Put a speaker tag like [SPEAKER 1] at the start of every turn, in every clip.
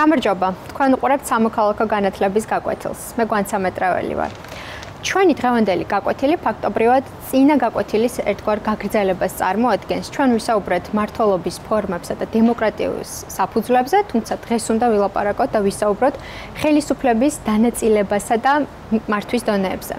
[SPEAKER 1] გამარჯობა, თქვენ უყურებთ სამოქალაქო განათლების გაკვეთილს. მე გვანცა მეტრეველი ვარ. ჩვენი დღევანდელი გაკვეთილი ფაქტობრივად წინა გაკვეთილის ერთგვარ გაგრძელებას წარმოადგენს. ჩვენ ვისაუბრეთ მმართველობის ფორმებსა და დემოკრატიის საფუძვლებზე, თუმცა დღეს უნდა ვილაპარაკოთ და ვისაუბროთ ხელისუფლების დანაწილებასა და მართვის დონეებზე.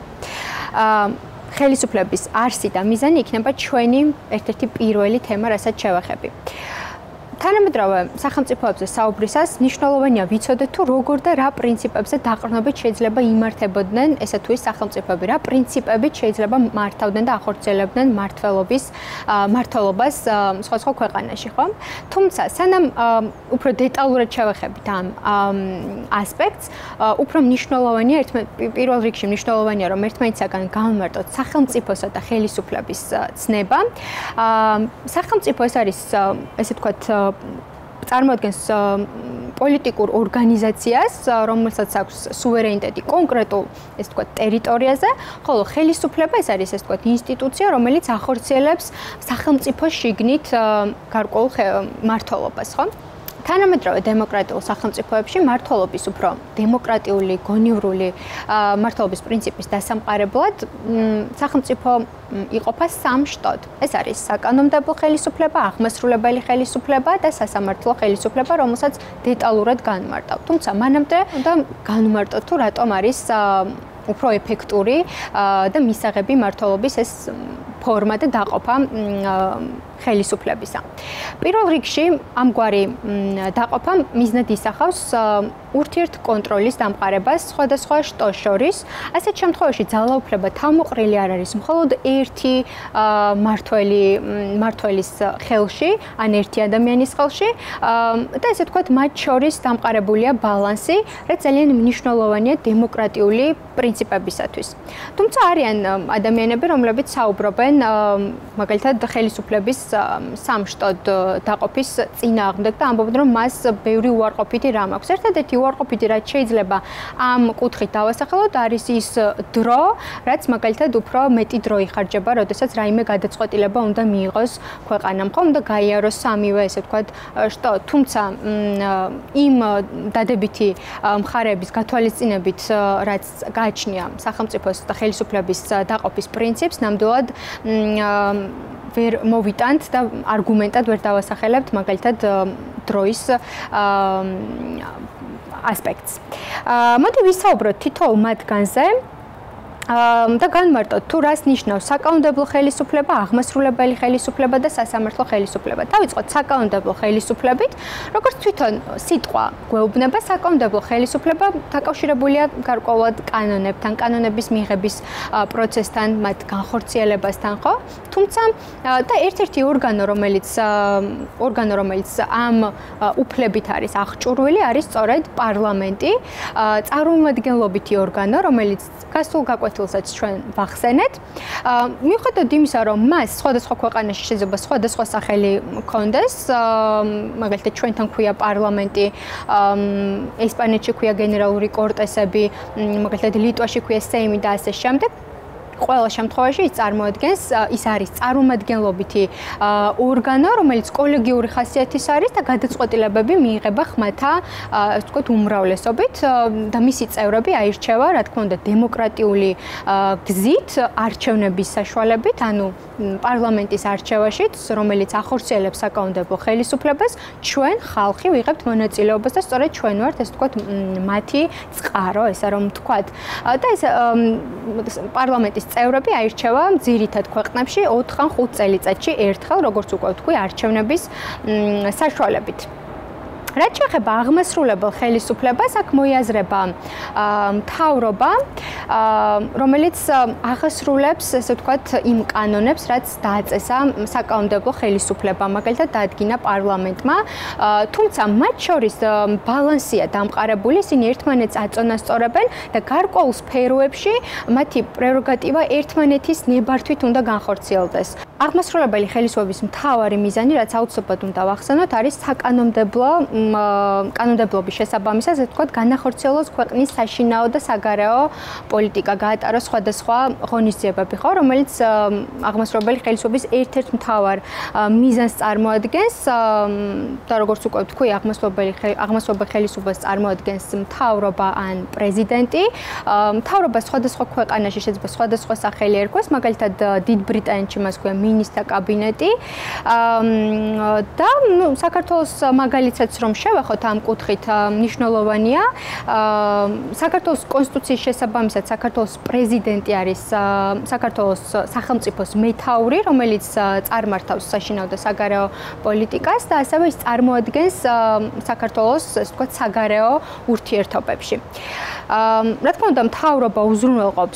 [SPEAKER 1] ხელისუფლების არსი და მიზანი იქნება ჩვენი ერთ-ერთი პირველი თემა, რასაც შევეხები. თანამედროვე სახელმწიფოებზე საუბრისას მნიშვნელოვანია ვიცოდეთ თუ როგორ და რა პრინციპებზე დაყრდნობით შეიძლება იმართებოდნენ ესა თუ ის სახელმწიფოები, რა პრინციპებით შეიძლება მართავდნენ და ახორციელებდნენ მმართველობას სხვადასხვა ქვეყანაში, ხო? თუმცა სანამ უფრო დეტალურად შევეხებით ამ ასპექტს, უფრო მნიშვნელოვანია პირველ რიგში მნიშვნელოვანია რომ ერთმანეთისაგან გავმარტოთ სახელმწიფოსა და ხელისუფლების ცნება. სახელმწიფო ეს არის ესე ვთქვათ წარმოადგენს პოლიტიკურ ორგანიზაციას, რომელსაც აქვს სუვერენიტეტი კონკრეტულ, ესე ვთქვათ, ტერიტორიაზე, ხოლო ხელისუფლება ეს არის, ესე ვთქვათ, ინსტიტუცია, რომელიც ახორციელებს სახელმწიფოს შიგნით გარკვეულ მმართველობას, ხო? თანამედროვე დემოკრატიულ სახელმწიფოებში მმართველობის უფრო დემოკრატიული, გონივრული მმართველობის პრინციპის დასამყარებლად სახელმწიფო იყოფა სამ შტოდ. ეს არის საკანონმდებლო ხელისუფლება, აღმასრულებელი ხელისუფლება და სასამართლო ხელისუფლება, რომელსაც დეტალურად განმარტავ. თუმცა მანამდე უნდა განმარტოთ თუ რატომ არის უფრო ეფექტური და მისაღები მმართველობის ეს ფორმა და დაყოფა ხელისუფლებისა. პირველ რიგში ამგვარი დაყოფა მიზნად ისახავს ურთიერთ კონტროლის დამყარებას სხვადასხვა შტოს შორის. ასეთ შემთხვევაში ძალაუფლება თავმოყრილი არ არის მხოლოდ ერთი მმართველის ხელში, ან ერთი ადამიანის ხელში და ესე ვთქვათ, მათ შორის დამყარებულია ბალანსი, რაც ძალიან მნიშვნელოვანია დემოკრატიული პრინციპებისათვის. თუმცა არიან ადამიანები, რომლებიც საუბრობენ მაგალითად ხელისუფლების სამ შტოდ დაყოფის წინააღმდეგ და ამბობენ, რომ მას ბევრი უარყოფითი რამ აქვს. ერთადერთი უარყოფითი, რაც შეიძლება ამ კუთხით დავასახელოთ, არის ის დრო, რაც მაგალითად უფრო მეტი დრო იხარჯება, როდესაც რაიმე გადაწყვეტილება უნდა მიიღოს ქვეყანამ, ხო, უნდა გაიაროს სამივე, ესე ვთქვათ, შტო. თუმცა იმ დადებითი მხარეების გათვალისწინებით, რაც გააჩნია სახელმწიფოს და ხელისუფლების დაყოფის პრინციპს, ნამდვილად ვერ მოვიტანთ და არგუმენტად ვერ დავასახელებთ მაგალითად დროის ასპექტს. მოდი ვისაუბროთ თითოეულ მათგანზე და განმარტოთ თუ რას ნიშნავს საკანონმდებლო ხელისუფლება, აღმასრულებელი ხელისუფლება და სასამართლო ხელისუფლება. დავიწყოთ საკანონმდებლო ხელისუფლებით. როგორც თვითონ სიტყვა გვეუბნება, საკანონმდებლო ხელისუფლება დაკავშირებულია გარკვეულად კანონებთან, კანონების მიღების პროცესთან, მათ განხორციელებასთან, ხო? თუმცა და ერთ-ერთი ორგანო, რომელიც ამ უფლებით არის აღჭურვილი, არის სწორედ პარლამენტი, წარმომადგენლობითი ორგანო, რომელიც გასულ გაკვეთილსაც ჩვენ ვახსენეთ. მიუხედავად იმისა, რომ მას სხვადასხვა ქვეყანაში შეიძლება სხვადასხვა სახელი ჰქონდეს, მაგალითად ჩვენთან ქვია პარლამენტი, ესპანეთში ქვია გენერალური კორტესები, მაგალითად ლიტვაში ქვია სეიმი და ასე შემდეგ. ყველა შემთხვევაში ის არის წარმომადგენლობითი ორგანო, რომელიც კოლეგიური ხასიათის არის და გადაწყვეტილებები მიიღება ხმათა, ასე ვთქვათ, უმრავლესობით და მისი წევრები აირჩევა, რა თქმა უნდა, დემოკრატიული გზით, არჩევნების საშუალებით, ანუ პარლამენტის არჩევაშიც, რომელიც ახორციელებს საკანონმდებლო ხელისუფლებას, ჩვენ ხალხი ვიღებთ მონაწილეობას და სწორედ ჩვენ ვართ, ასე ვთქვათ, მათი წყარო, ესა რომ ვთქვათ. და ეს პარლამენტის წევრები აირჩევა ძირითად ქვეყნებში 4 ან 5 წელიწადში ერთხელ, როგორც უკვე ვთქვი, არჩევნების საშუალებით. რაც შეეხება აღმასრულებელ ხელისუფლებას, აქ მოიაზრება მთავრობა, რომელიც აღასრულებს, ესე ვთქვათ, იმ კანონებს, რაც დააწესა საკანონმდებლო ხელისუფლება, მაგალითად დაადგინა პარლამენტმა, თუმცა მათ შორის ბალანსია დამყარებული, ისინი ერთმანეთს აწონასწორებენ და გარკვეულ სფეროებში მათი პრეროგატივა ერთმანეთის ნებართვით უნდა განხორციელდეს. აღმასრულებელი ხელისუფლების მთავარი მიზანი, რაც აუცილებლად უნდა ვახსენოთ, არის საკანონმდებლო კანონმდებლობის შესაბამისად, ასე ვთქვათ, განახორციელოს ქვეყნის საშინაო და საგარეო პოლიტიკა, გაატაროს სხვადასხვა ღონისძიებები, ხო, რომელიც აღმასრულებელი ხელისუფლების ერთ-ერთ მთავარ მიზანს წარმოადგენს და როგორც უკვე ვთქვი, აღმასრულებელი ხელისუფლებას წარმოადგენს მთავრობა ან პრეზიდენტი. მთავრობა სხვადასხვა ქვეყანაში შეიძლება სხვადასხვა სახელი ერქვას, მაგალითად დიდ ბრიტანეთში მას ქვია მინისტრთა კაბინეტი. და საქართველოს მაგალითაც რომ შევახოთ ამ კუთხით მნიშვნელოვანია. საქართველოს კონსტიტუციის შესაბამისად საქართველოს პრეზიდენტი არის საქართველოს სახელმწიფოს მეთაური, რომელიც წარმართავს საშინაო და საგარეო პოლიტიკას და ასევე ის წარმოადგენს საქართველოს, ასე ვთქვათ, საგარეო ურთიერთობებში. რა თქმა უნდა, მთავრობა უზრუნველყოფს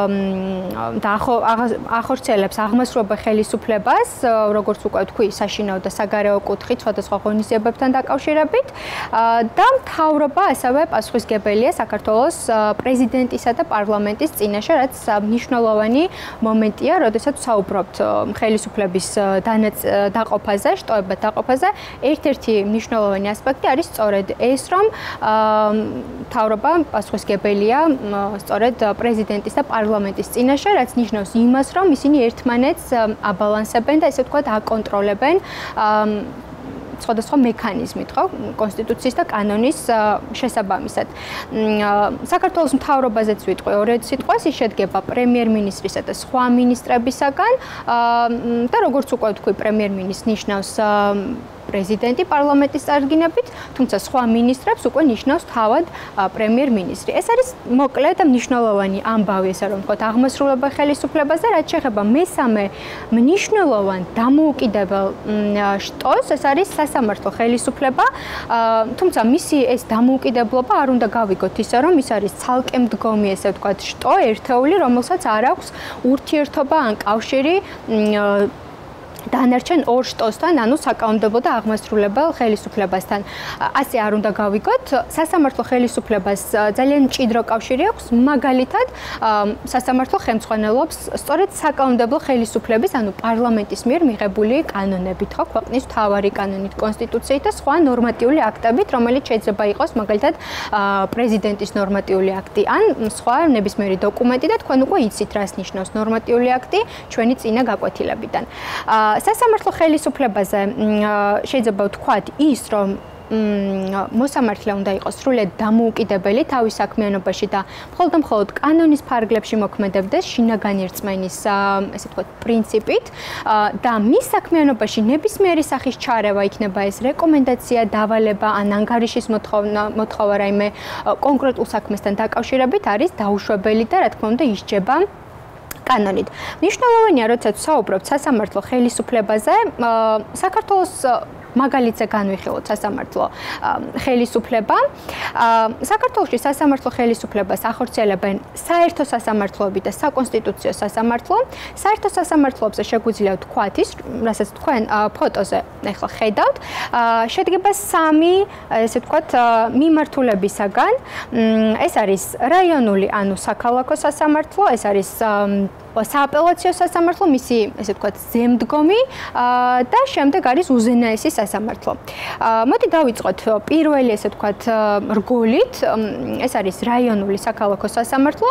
[SPEAKER 1] და ახორციელებს აღმასრულებელ ხელისუფლებას, როგორც უკვე ვთქვი, საშინაო და საგარეო კუთხით სხვადასხვა ღონისძიებებთან დაკავშირებით და მთავრობა ასევე პასუხისმგებელია საქართველოს პრეზიდენტისა და პარლამენტის წინაშე, რაც მნიშვნელოვანი მომენტია, როდესაც ვსაუბრობთ ხელისუფლების დაყოფაზე, შტოებად დაყოფაზე. ერთ-ერთი მნიშვნელოვანი ასპექტი არის სწორედ ეს, რომ მთავრობა პასუხისმგებელია სწორედ პრეზიდენტის და პარლამენტის წინაშე, რაც ნიშნავს იმას, რომ ისინი ერთმანეთს აბალანსებენ და ესე ვთქვათ, აკონტროლებენ სხვადასხვა მექანიზმით, ხო, კონსტიტუციის და კანონის შესაბამისად. საქართველოს მთავრობაზეც ვიტყვი ორ სიტყვას, ის შედგება პრემიერ-მინისტრისა და სხვა მინისტრებისაგან და როგორც უკვე ვთქვი, პრემიერ-მინისტრს ნიშნავს პრეზიდენტი პარლამენტის წარდგინებით, თუმცა სხვა მინისტრებს უკვე ნიშნავს თავად პრემიერ-მინისტრი. ეს არის მოკლე და მნიშვნელოვანი ამბავი, ესე რომ ვთქვათ, აღმასრულებელ ხელისუფლებაზე, რაც შეეხება მესამე მნიშვნელოვან დამოუკიდებელ შტოს, ეს არის სასამართლო ხელისუფლება, თუმცა მისი ეს დამოუკიდებლობა არ უნდა გავიგოთ ისე, რომ ის არის ცალკე მდგომი, ესე ვთქვათ, შტო, ერთეული, რომელსაც არ აქვს ურთიერთობა ან კავშირი დანარჩენ ორ შტოსთან, ანუ საკანონმდებლო და აღმასრულებელ ხელისუფლებასთან. ასე არ უნდა გავიგოთ, სასამართლო ხელისუფლებას ძალიან მჭიდრო კავშირი აქვს, მაგალითად, სასამართლო ხელმძღვანელობს სწორედ საკანონმდებლო ხელისუფლების, ანუ პარლამენტის მიერ მიღებული კანონებით, ხო, ქვეყნის მთავარი კანონით, კონსტიტუციით და სხვა ნორმატიული აქტებით, რომელიც შეიძლება იყოს მაგალითად პრეზიდენტის ნორმატიული აქტი ან სხვა ნებისმიერი დოკუმენტი და თქვენ უკვე იცით, რას ნიშნავს ნორმატიული აქტი ჩვენი წინა გაკვეთილებიდან. სასამართლო ხელისუფლებაზე შეიძლება ვთქვათ ის, რომ მოსამართლე უნდა იყოს სრულად დამოუკიდებელი თავის საქმიანობაში და მხოლოდ კანონის ფარგლებში მოქმედებდეს შინაგანი რწმენის, ესე ვთქვათ, პრინციპით და მის საქმიანობაში ნებისმიერი სახის ჩარევა, იქნება ეს რეკომენდაცია, დავალება ან ანგარიშის მოთხოვა რაიმე კონკრეტულ საქმესთან დაკავშირებით არის დაუშვებელი და რა თქმა უნდა ისჯება კანონით. მნიშვნელოვანია, როდესაც ვსაუბრობთ სასამართლო ხელისუფლებაზე, საქართველოს მაგალითზე განვიხილოთ სასამართლო ხელისუფლება. საქართველოში სასამართლო ხელისუფლებას ახორციელებენ საერთო სასამართლოები და საკონსტიტუციო სასამართლო. საერთო სასამართლოებზე შეგვიძლია ვთქვათ ის, რასაც თქვენ ფოტოზე ახლა ხედავთ, შედგება სამი, ესე ვთქვათ, მიმართულებისაგან. ეს არის რაიონული, ანუ საქალაქო სასამართლო, ეს არის სააპელაციო სასამართლო, მისი, ესე ვთქვათ, ზემდგომი და შემდეგ არის უზენაესი სასამართლო. მოდი დავიწყოთ პირველი, ესე ვთქვათ, რგოლით, ეს არის რაიონული საქალაქო სასამართლო.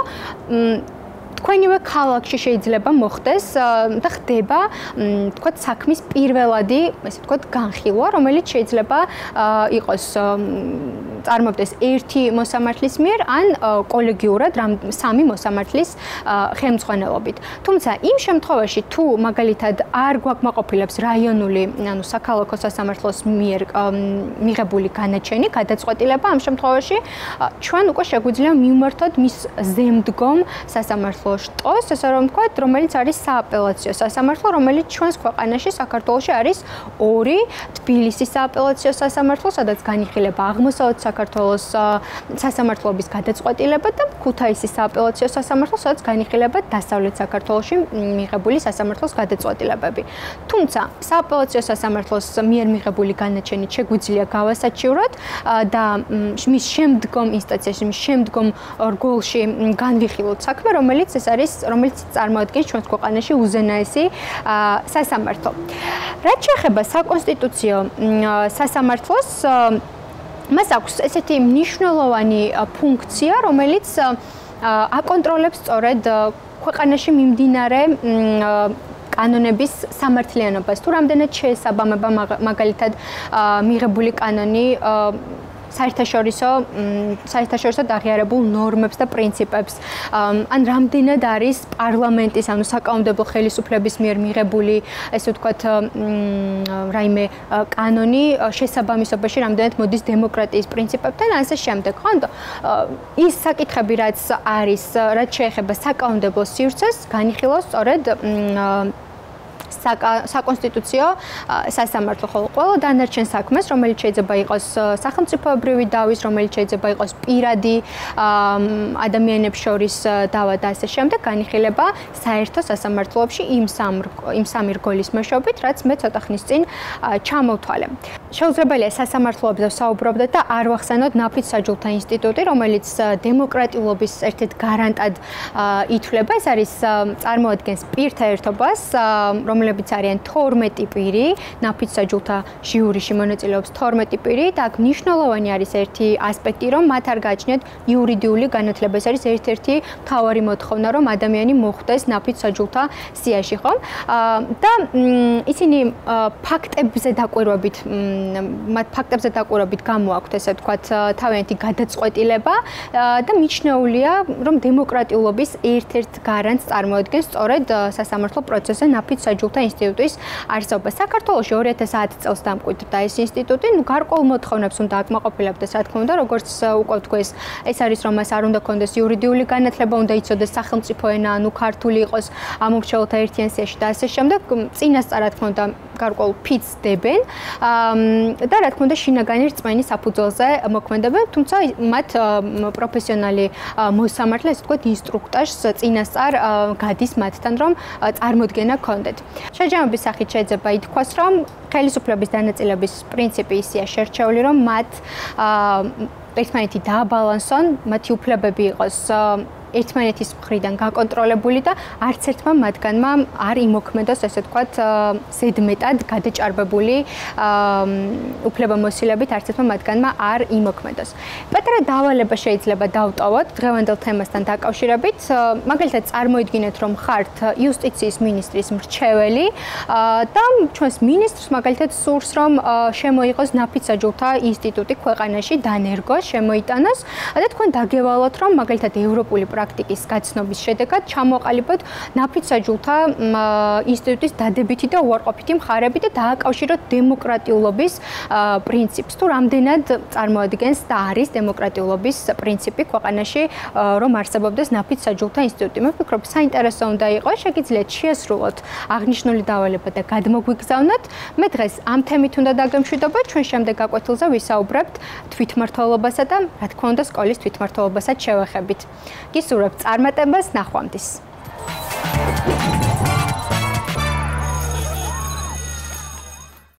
[SPEAKER 1] თქვენივე ქალაქში შეიძლება მოხდეს და ხდება, ვთქვათ, საქმის პირველადი, ესე ვთქვათ, განხილვა, რომელიც შეიძლება იყოს წარმოვიდეს ერთი მოსამართლის მიერ ან კოლეგიურად სამი მოსამართლის ხელმძღვანელობით. თუმცა იმ შემთხვევაში, თუ მაგალითად არ გვაკმაყოფილებს რაიონული, ანუ საქალაქო სასამართლოს მიერ მიღებული განაჩენი, გადაწყვეტილება, ამ შემთხვევაში ჩვენ უკვე შეგვიძლია მივმართოთ მის ზემდგომ სასამართლო შტოს, ესე რომ ვთქვათ, რომელიც არის სააპელაციო სასამართლო, რომელიც ჩვენს ქვეყანაში საქართველოში არის ორი, თბილისის სააპელაციო სასამართლო, სადაც განიხილება აღმოსავლეთ საქართველოს სასამართლოების გადაწყვეტილება და ქუთაისის სააპელაციო სასამართლო, სადაც განიხილება დასავლეთ საქართველოში მიღებული სასამართლოს გადაწყვეტილებები. თუმცა სააპელაციო სასამართლოს მიერ მიღებული განაჩენით შეგვიძლია გავასაჩივროთ და მის შემდგომ ინსტანციაში, მის შემდგომ რგოლში განვიხილოთ საქმე, რომელიც წარმოადგენს ჩვენს ქვეყანაში უზენაესი სასამართლო. რაც შეეხება საკონსტიტუციო სასამართლოს, მას აქვს ესეთი მნიშვნელოვანი ფუნქცია, რომელიც აკონტროლებს სწორედ ქვეყანაში მიმდინარე კანონების სამართლიანობას. თუ რამდენად შეესაბამება მაგალითად მიღებული კანონი საერთაშორისო აღიარებულ ნორმებს და პრინციპებს, ან რამდენად არის პარლამენტის, ანუ საკანონმდებლო ხელისუფლების მიერ მიღებული, ესე ვთქვათ, რაიმე კანონი შესაბამისობაში რამდენად მოდის დემოკრატიის პრინციპებთან, ასე შემდეგ. ხო, ის საკითხები, რაც არის, რაც შეეხება საკანონმდებლო სივრცეს, განიხილავს სწორედ საკონსტიტუციო სასამართლო, ხოლო ყველა დანარჩენ საქმეს, რომელიც შეიძლება იყოს სახელმწიფოებრივი დავის, რომელიც შეიძლება იყოს პირადი ადამიანებს შორის დავა და ასე შემდეგ, განიხილება საერთო სასამართლოებში იმ სამი რგოლის მეშვეობით, რაც მე ცოტა ხნის წინ ჩამოვთვალე. შეუძლებელია სასამართლოებზე ვსაუბრობდეთ და არ ვახსენოთ ნაფიც-საჯულთა ინსტიტუტი, რომელიც დემოკრატიულობის ერთ-ერთ გარანტად ითვლება. ეს არის წარმოადგენს პირთა ერთობას, რომლებიც არიან 12 პირი, ნაფიც-საჯულთა ჟიურიში მონაწილეობს 12 პირი და აქ მნიშვნელოვანი არის ერთი ასპექტი, რომ მათ არ გააჩნიათ იურიდიული განათლება. ეს არის ერთ-ერთი მთავარი მოთხოვნა, რომ ადამიანი მოხვდეს ნაფიც-საჯულთა სიაში, ხო? და ისინი ფაქტებზე დაკვირვებით გამოაქვთ, ესე ვთქვათ, თავიანთი გადაწყვეტილება და მიჩნეულია, რომ დემოკრატიულობის ერთ-ერთ გარანტს წარმოადგენს სწორედ სასამართლო პროცესზე ნაფიც-საჯულთა ინსტიტუტის არსებობა. საქართველოში 2010 წელს დამკვიდრდა ეს ინსტიტუტი, გარკვეულ მოთხოვნებს უნდა აკმაყოფილებდეს, რა თქმა უნდა, როგორც უკვე ვთქვეს, ეს არის, რომ მას არ უნდა ჰქონდეს იურიდიული განათლება, უნდა იცოდეს სახელმწიფო ენა, ანუ ქართული იყოს ამორჩეულთა ერთიან სიაში და ასე შემდეგ. წინასწარ, რა თქმა უნდა, გარკვეულ ფიცს დებენ და რა თქმა უნდა, შინაგანი რწმენის საფუძველზე მოქმედებენ, თუმცა მათ პროფესიონალი მოსამართლე, ესე ვთქვათ, ინსტრუქტაჟს წინასწარ გადის მათთან, რომ წარმოდგენა ჰქონდეთ. შეჯამების სახით შეიძლება ითქვას, რომ ხელისუფლების დანაწილების პრინციპი ისეა შერჩეული, რომ მათ ერთმანეთი დააბალანსონ, მათი უფლებები იყოს ერთმანეთის მხრიდან გაკონტროლებული და არც ერთმა მათგანმა არ იმოქმედოს, ესე ვთქვათ, ზედმეტად გადაჭარბებული უფლებამოსილებით არც ერთმა მათგანმა არ იმოქმედოს. პატარა დავალება შეიძლება დავტოვოთ დღევანდელ თემასთან დაკავშირებით. მაგალითად, წარმოიდგინეთ, რომ ხართ იუსტიციის მინისტრის მრჩეველი და ჩვენს მინისტრს მაგალითად სურს, რომ შემოიღოს ნაფიც-საჯულთა ინსტიტუტი ქვეყანაში, დანერგოს, შემოიტანოს და თქვენ დაგევალოთ, რომ მაგალითად ევროპული პრაქტიკის გაცნობის შედეგად ჩამოყალიბოთ ნაფიც-საჯულთა ინსტიტუტის დადებითი და უარყოფითი მხარები და დააკავშიროთ დემოკრატიულობის პრინციპს. თუ რამდენად წარმოადგენს და არის დემოკრატიულობის პრინციპი ქვეყანაში, რომ არსებობდეს ნაფიც-საჯულთა ინსტიტუტი. მე ვფიქრობ, საინტერესო უნდა იყოს, შეგიძლიათ შეასრულოთ აღნიშნული დავალება და გადმოგვიგზავნოთ. მე დღეს ამ თემით უნდა დაგემშვიდობა, ჩვენ შემდეგ გაკვეთილზე ვისაუბრებთ თვითმმართველობასა და რა თქმა უნდა სკოლის თვითმმართველობასაც შევეხებით. გისურვებთ წარმატებას, ნახვამდის.